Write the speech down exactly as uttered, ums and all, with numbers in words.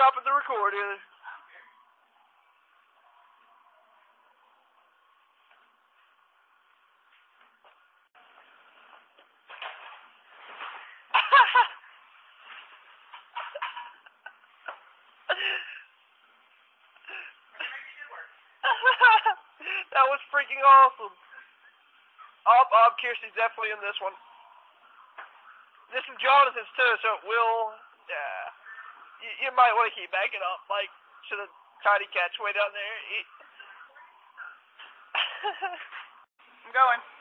stopping the recording. That was freaking awesome. Oh, oh, Kirsty's definitely in this one. This is Jonathan's too, so it will, yeah. You, you might want to keep backing up, like, to the tiny catch way down there. I'm going.